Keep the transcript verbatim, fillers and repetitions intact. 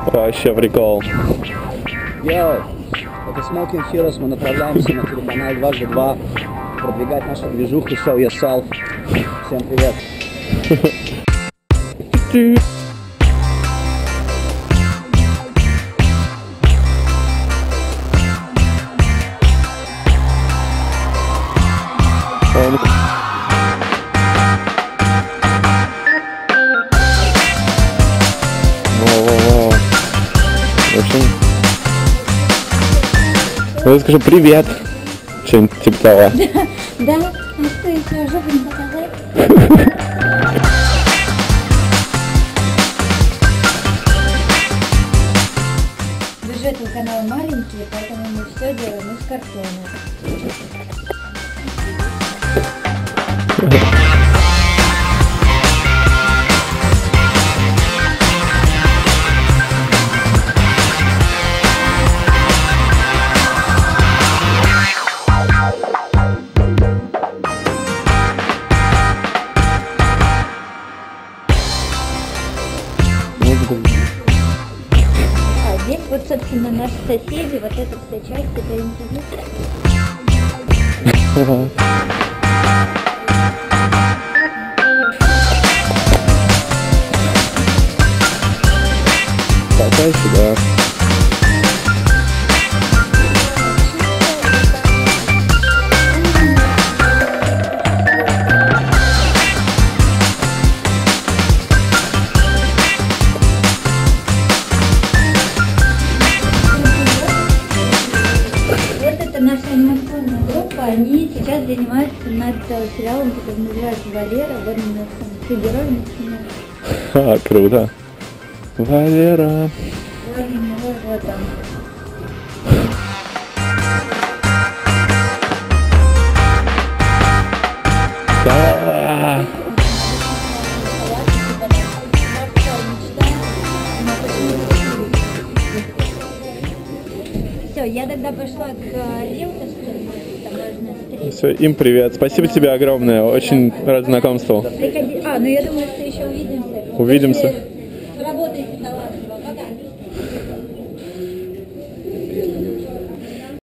Вообще прикол. Йоу, это Smoking Heroes, мы направляемся на телеканал дважды два продвигать нашу движуху Show Yourself. Всем привет. Во-во-во. В общем, ну, я скажу привет. Что-нибудь типа того. Да? А что, еще жопу не показать? Бюджет у канала маленький, поэтому мы все делаем из картона. А здесь вот, собственно, наши соседи, вот эта вся часть, это интернет. Пока сюда. Наша анимационная группа, они сейчас занимаются над сериалом, который называется «Валера», вот у нас там все герои начинают. А, круто. Валера. Вот, вот, вот там. Да. Все, я тогда пошла к риэлтору, таможенной встрече. Все, им привет. Спасибо тебе огромное. Очень рад знакомству. Приходи. А, ну я думаю, что еще увидимся. Увидимся.